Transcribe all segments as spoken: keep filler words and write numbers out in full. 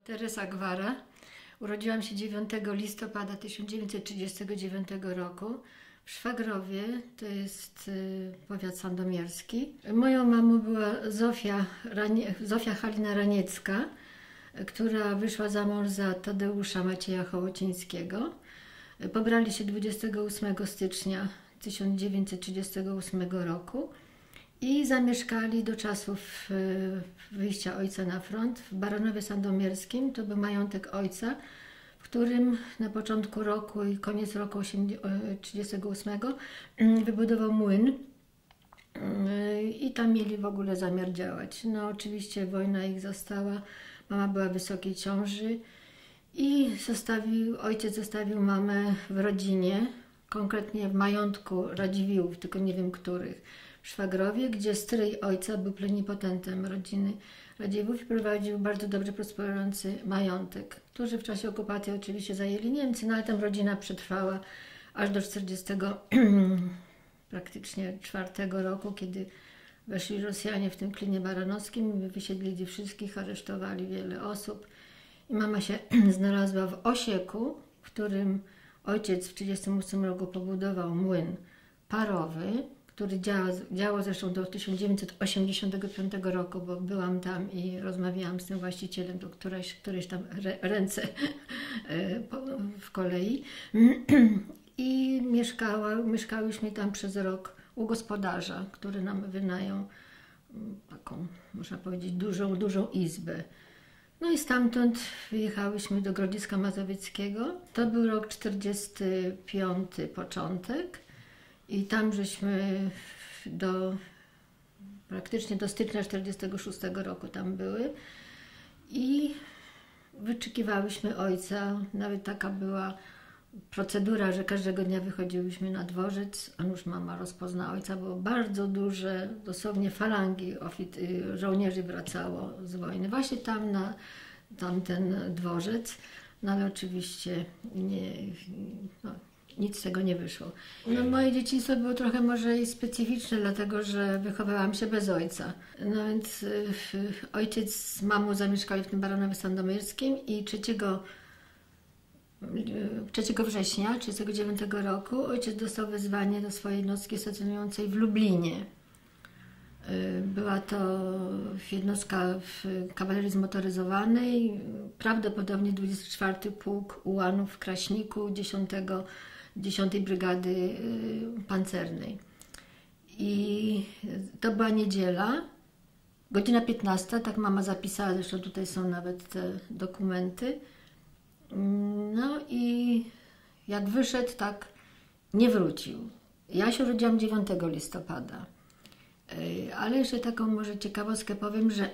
Teresa Gwara. Urodziłam się dziewiątego listopada tysiąc dziewięćset trzydziestego dziewiątego roku w Szwagrowie, to jest y, powiat sandomierski. Moją mamą była Zofia, Ranie, Zofia Halina Raniecka, która wyszła za mąż za Tadeusza Macieja Hołocińskiego. Pobrali się dwudziestego ósmego stycznia tysiąc dziewięćset trzydziestego ósmego roku i zamieszkali do czasów wyjścia ojca na front w Baronowie Sandomierskim. To był majątek ojca, w którym na początku roku i koniec roku trzydziestego ósmego wybudował młyn i tam mieli w ogóle zamiar działać. No oczywiście wojna ich zastała, mama była w wysokiej ciąży i zostawił, ojciec zostawił mamę w rodzinie, konkretnie w majątku Radziwiłłów, tylko nie wiem których, w Szwagrowie, gdzie stryj ojca był plenipotentem rodziny Radziwiłłów i prowadził bardzo dobrze prosperujący majątek, który w czasie okupacji oczywiście zajęli Niemcy, no ale tam rodzina przetrwała aż do czterdziestego praktycznie czwartego roku, kiedy weszli Rosjanie w tym klinie baranowskim, wysiedlili wszystkich, aresztowali wiele osób i mama się znalazła w Osieku, w którym ojciec w tysiąc dziewięćset trzydziestym ósmym roku pobudował młyn parowy, który działa, działał zresztą do tysiąc dziewięćset osiemdziesiątego piątego roku, bo byłam tam i rozmawiałam z tym właścicielem, do któreś, któreś tam ręce w kolei. I mieszkała, mieszkałyśmy tam przez rok u gospodarza, który nam wynajął taką, można powiedzieć, dużą, dużą izbę. No i stamtąd wyjechałyśmy do Grodziska Mazowieckiego. To był rok czterdziesty piąty początek i tam żeśmy do, praktycznie do stycznia czterdziestego szóstego roku tam były i wyczekiwałyśmy ojca. Nawet taka była procedura, że każdego dnia wychodziłyśmy na dworzec, a już mama rozpozna ojca, bo bardzo duże, dosłownie falangi żołnierzy wracało z wojny. Właśnie tam na tamten dworzec, no ale oczywiście nie, no, nic z tego nie wyszło. No, moje dzieciństwo było trochę może i specyficzne, dlatego że wychowałam się bez ojca. No więc y, ojciec z mamą zamieszkali w tym Baronowie Sandomierskim i trzeciego trzeciego września tysiąc dziewięćset trzydziestego dziewiątego roku ojciec dostał wezwanie do swojej jednostki stacjonującej w Lublinie. Była to jednostka w kawalerii zmotoryzowanej, prawdopodobnie dwudziesty czwarty Pułk Ułanów w Kraśniku dziesiątej Brygady Pancernej. I to była niedziela, godzina piętnasta, tak mama zapisała, zresztą tutaj są nawet te dokumenty. No i jak wyszedł, tak nie wrócił. Ja się urodziłam dziewiątego listopada, ale jeszcze taką może ciekawostkę powiem, że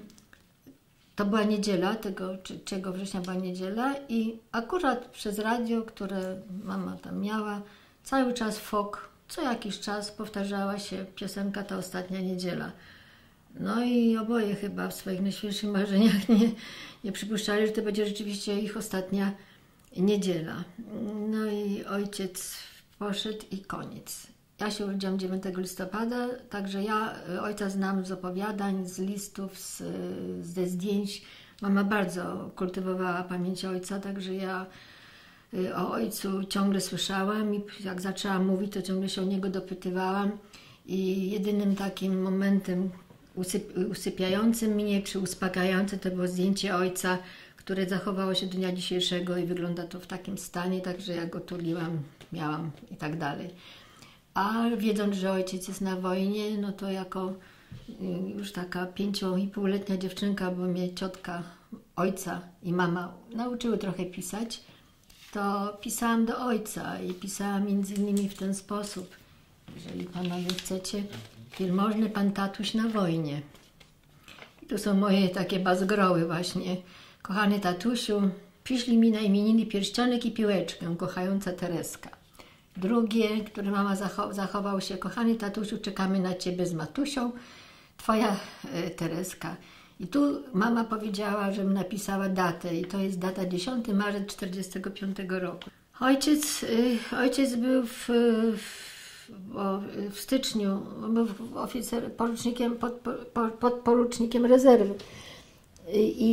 to była niedziela, tego trzeciego września była niedziela i akurat przez radio, które mama tam miała, cały czas F O K, co jakiś czas powtarzała się piosenka Ta ostatnia niedziela. No i oboje chyba w swoich najświeższych marzeniach nie, nie przypuszczali, że to będzie rzeczywiście ich ostatnia niedziela. No i ojciec poszedł i koniec. Ja się urodziłam dziewiątego listopada, także ja ojca znam z opowiadań, z listów, z, ze zdjęć. Mama bardzo kultywowała pamięć ojca, także ja o ojcu ciągle słyszałam i jak zaczęłam mówić, to ciągle się o niego dopytywałam i jedynym takim momentem usypiającym mnie, czy uspokajającym, to było zdjęcie ojca, które zachowało się do dnia dzisiejszego i wygląda to w takim stanie, także ja go tuliłam, miałam i tak dalej. A wiedząc, że ojciec jest na wojnie, no to jako już taka pięcio i półletnia dziewczynka, bo mnie ciotka ojca i mama nauczyły trochę pisać, to pisałam do ojca i pisałam między innymi w ten sposób. Jeżeli panowie chcecie, wielmożny pan tatuś na wojnie. I to są moje takie bazgroły właśnie. Kochany tatusiu, przyślij mi na imieniny pierścionek i piłeczkę, kochająca Tereska. Drugie, które mama zachow zachował się, kochany tatusiu, czekamy na ciebie z matusią, twoja e, Tereska. I tu mama powiedziała, żebym napisała datę i to jest data dziesiąty marzec tysiąc dziewięćset czterdziestego piątego roku. Ojciec, y, ojciec był w, w Bo w styczniu był oficer, porucznikiem, pod, pod, podporucznikiem rezerwy i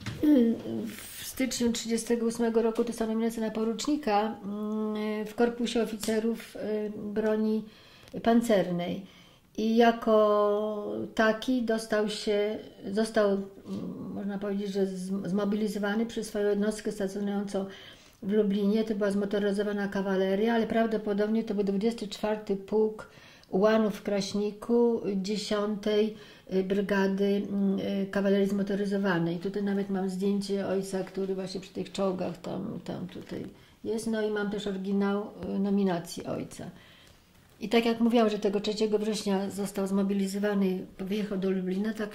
W styczniu tysiąc dziewięćset trzydziestego ósmego roku dostał nominację na porucznika w Korpusie Oficerów Broni Pancernej. I jako taki dostał się, został, można powiedzieć, że zmobilizowany przez swoją jednostkę stacjonującą w Lublinie. To była zmotoryzowana kawaleria, ale prawdopodobnie to był dwudziesty czwarty Pułk Ułanów w Kraśniku dziesiątej Brygady Kawalerii Zmotoryzowanej. Tutaj nawet mam zdjęcie ojca, który właśnie przy tych czołgach tam, tam tutaj jest. No i mam też oryginał nominacji ojca. I tak jak mówiłam, że tego trzeciego września został zmobilizowany i wyjechał do Lublina, tak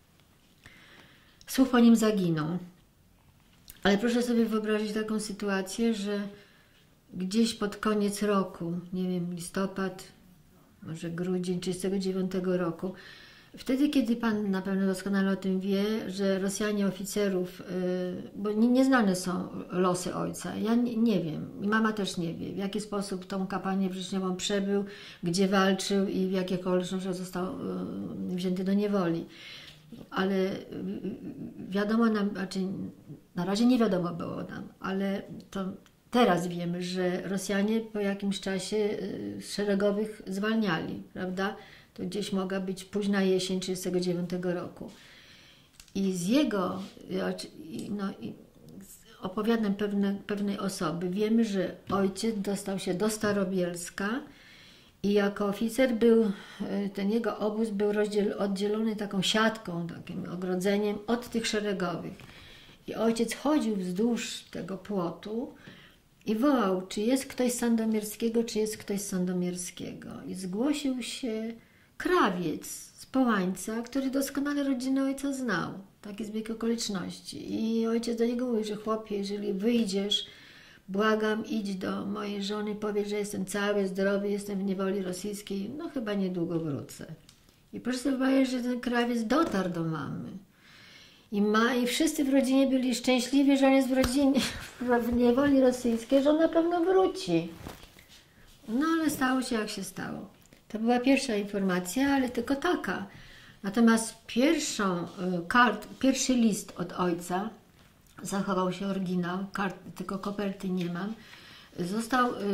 słuch po nim zaginął. Ale proszę sobie wyobrazić taką sytuację, że gdzieś pod koniec roku, nie wiem, listopad, może grudzień tysiąc dziewięćset trzydziestego dziewiątego roku, wtedy, kiedy Pan na pewno doskonale o tym wie, że Rosjanie oficerów, bo nieznane są losy ojca, ja nie, nie wiem, i mama też nie wie, w jaki sposób tą kampanię wrześniową przebył, gdzie walczył i w jakich okolicznościach został wzięty do niewoli. Ale wiadomo nam, znaczy na razie nie wiadomo było nam, ale to teraz wiemy, że Rosjanie po jakimś czasie szeregowych zwalniali, prawda? To gdzieś mogła być późna jesień tysiąc dziewięćset trzydziestego dziewiątego roku. I z jego no, opowiadań pewne, pewnej osoby wiemy, że ojciec dostał się do Starobielska i jako oficer był, ten jego obóz był rozdziel, oddzielony taką siatką, takim ogrodzeniem od tych szeregowych. I ojciec chodził wzdłuż tego płotu i wołał, czy jest ktoś z Sandomierskiego, czy jest ktoś z Sandomierskiego. I zgłosił się krawiec z Połańca, który doskonale rodzinę ojca znał. Taki zbieg okoliczności. I ojciec do niego mówi, że chłopie, jeżeli wyjdziesz, błagam, idź do mojej żony, powiedz, że jestem cały, zdrowy, jestem w niewoli rosyjskiej, no chyba niedługo wrócę. I proszę sobie wyobrazić, że ten krawiec dotarł do mamy. I, ma, I wszyscy w rodzinie byli szczęśliwi, że on jest w rodzinie, w niewoli rosyjskiej, że on na pewno wróci. No ale stało się jak się stało. To była pierwsza informacja, ale tylko taka. Natomiast pierwszą, kart, pierwszy list od ojca, zachował się oryginał, kart, tylko koperty nie mam, został y, y,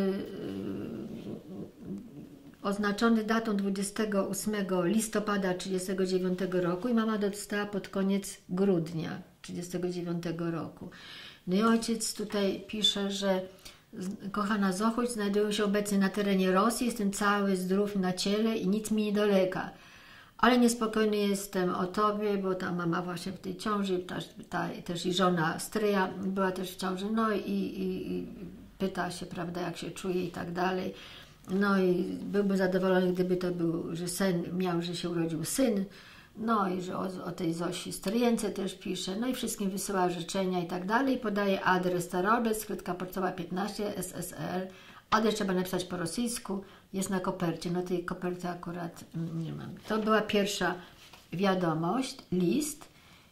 oznaczony datą dwudziestego ósmego listopada tysiąc dziewięćset trzydziestego dziewiątego roku i mama dostała pod koniec grudnia tysiąc dziewięćset trzydziestego dziewiątego roku. No i ojciec tutaj pisze, że kochana Zochuś, znajduję się obecnie na terenie Rosji, jestem cały zdrów na ciele i nic mi nie dolega. Ale niespokojny jestem o tobie, bo ta mama właśnie w tej ciąży, ta, ta, też i żona stryja była też w ciąży, no i, i, i pyta się, prawda, jak się czuje i tak dalej. No i byłby zadowolony, gdyby to był, że sen miał, że się urodził syn, no i że o, o tej Zosi stryjence też pisze, no i wszystkim wysyła życzenia i tak dalej. Podaje adres Starobiec, skrytka pocztowa piętnaście, S S R. Adres trzeba napisać po rosyjsku, jest na kopercie, no tej koperty akurat nie mam. To była pierwsza wiadomość, list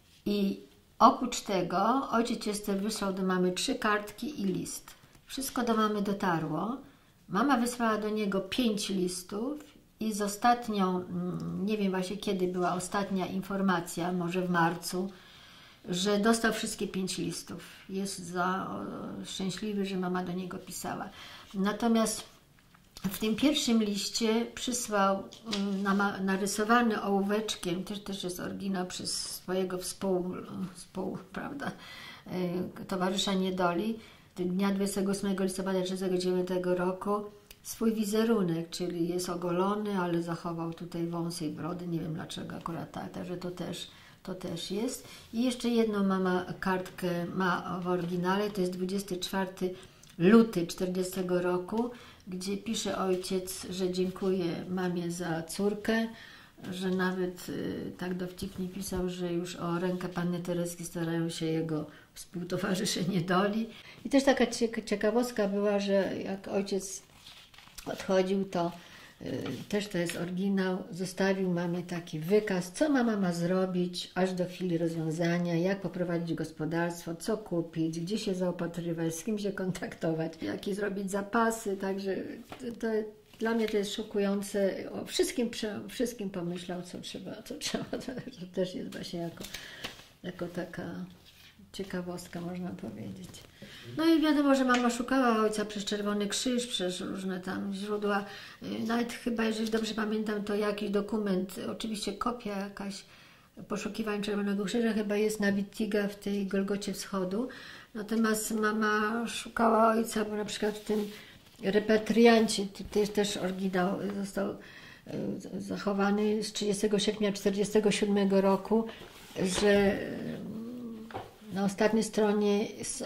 i oprócz tego ojciec jeszcze wysłał do mamy trzy kartki i list. Wszystko do mamy dotarło. Mama wysłała do niego pięć listów i z ostatnią, nie wiem właśnie kiedy była ostatnia informacja, może w marcu, że dostał wszystkie pięć listów. Jest za o, szczęśliwy, że mama do niego pisała. Natomiast w tym pierwszym liście przysłał na, narysowany ołóweczkiem, też, też jest oryginał przez swojego współ, współ prawda, towarzysza niedoli, dnia dwudziestego ósmego listopada tysiąc dziewięćset trzydziestego dziewiątego roku, swój wizerunek, czyli jest ogolony, ale zachował tutaj wąsy i brody, nie wiem dlaczego akurat tak, także to też, to też jest. I jeszcze jedną mama kartkę ma w oryginale, to jest dwudziestego czwartego lutego tysiąc dziewięćset czterdziestego roku, gdzie pisze ojciec, że dziękuję mamie za córkę, że nawet y, tak dowcipnie pisał, że już o rękę Panny Tereski starają się jego współtowarzysze niedoli. I też taka ciekawostka była, że jak ojciec odchodził, to y, też to jest oryginał, zostawił mamie taki wykaz, co mama ma zrobić aż do chwili rozwiązania, jak poprowadzić gospodarstwo, co kupić, gdzie się zaopatrywać, z kim się kontaktować, jakie zrobić zapasy, także to, to dla mnie to jest szokujące. O wszystkim, wszystkim pomyślał, co trzeba, co trzeba. To też jest właśnie jako, jako taka ciekawostka, można powiedzieć. No i wiadomo, że mama szukała ojca przez Czerwony Krzyż, przez różne tam źródła. Nawet chyba, jeżeli dobrze pamiętam, to jakiś dokument, oczywiście kopia jakaś poszukiwań Czerwonego Krzyża chyba jest na Wittiga w tej Golgocie Wschodu. Natomiast mama szukała ojca, bo na przykład w tym Repatriancie, tutaj też oryginał został zachowany z trzydziestego sierpnia tysiąc dziewięćset czterdziestego siódmego roku, że na ostatniej stronie jest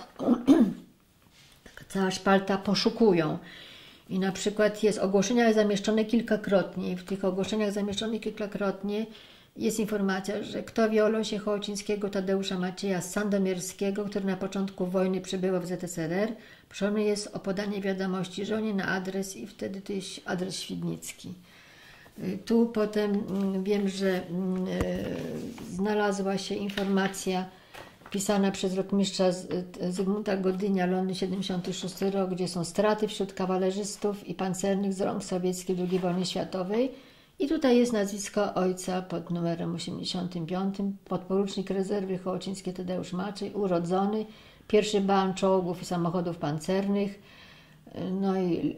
cała szpalta poszukują. I na przykład jest ogłoszenia zamieszczone kilkakrotnie. I w tych ogłoszeniach zamieszczonych kilkakrotnie jest informacja, że kto wie o losie Hołocińskiego Tadeusza Macieja Sandomierskiego, który na początku wojny przybywał w Z S R R, proszony jest o podanie wiadomości żonie na adres i wtedy to jest adres Świdnicki. Tu potem wiem, że znalazła się informacja pisana przez rotmistrza Zygmunta Godynia, Londyn siedemdziesiąty szósty rok, gdzie są straty wśród kawalerzystów i pancernych z rąk sowieckich w drugiej wojnie światowej. I tutaj jest nazwisko ojca pod numerem osiemdziesiątym piątym, podporucznik rezerwy Hołociński Tadeusz Maciej, urodzony, pierwszy ban czołgów i samochodów pancernych, no i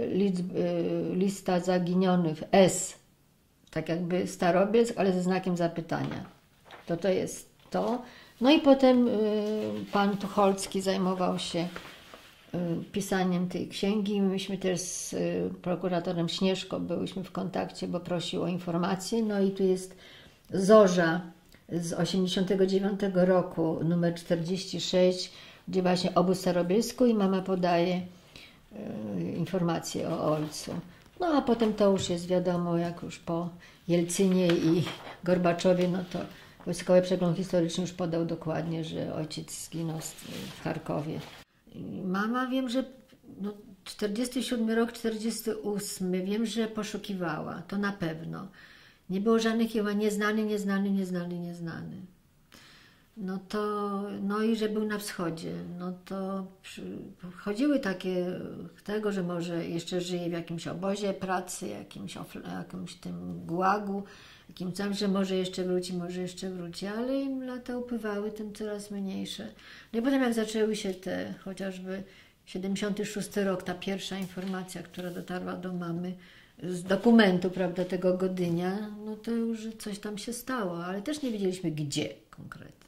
lista zaginionych S, tak jakby Starobielsk, ale ze znakiem zapytania. To to jest to. No i potem pan Tucholski zajmował się pisaniem tej księgi. Myśmy też z prokuratorem Śnieżko byliśmy w kontakcie, bo prosił o informacje. No i tu jest Zorza z osiemdziesiątego dziewiątego roku, numer czterdzieści sześć, gdzie właśnie obóz w Starobielsku i mama podaje informacje o ojcu. No a potem to już jest wiadomo, jak już po Jelcynie i Gorbaczowie, no to Wojskowy Przegląd Historyczny już podał dokładnie, że ojciec zginął w Charkowie. Mama wiem, że no, czterdziesty siódmy rok, czterdziesty ósmy, wiem, że poszukiwała, to na pewno. Nie było żadnych chyba nieznany, nieznany, nieznany, nieznany. No to, no i że był na wschodzie, no to przy, chodziły takie tego, że może jeszcze żyje w jakimś obozie pracy, jakimś, jakimś tym gułagu, jakimś tam, że może jeszcze wróci, może jeszcze wróci, ale im lata upływały, tym coraz mniejsze. No i potem jak zaczęły się te, chociażby siedemdziesiąty szósty rok, ta pierwsza informacja, która dotarła do mamy z dokumentu, prawda, tego Godynia, no to już coś tam się stało, ale też nie wiedzieliśmy gdzie konkretnie.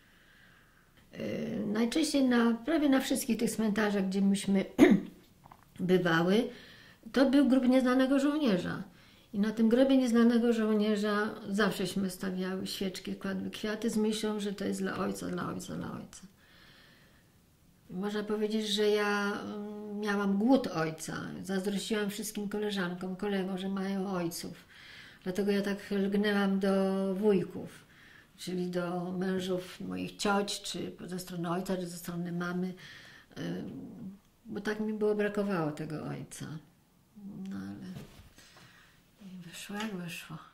Yy, najczęściej na, prawie na wszystkich tych cmentarzach, gdzie myśmy bywały, to był grób nieznanego żołnierza. I na tym grobie nieznanego żołnierza zawsześmy stawiały świeczki, kładły kwiaty z myślą, że to jest dla ojca, dla ojca, dla ojca. Można powiedzieć, że ja miałam głód ojca. Zazdrościłam wszystkim koleżankom, kolegom, że mają ojców. Dlatego ja tak lgnęłam do wujków, czyli do mężów moich cioć, czy ze strony ojca, czy ze strony mamy. Bo tak mi było brakowało tego ojca. No ale wyszło jak wyszło.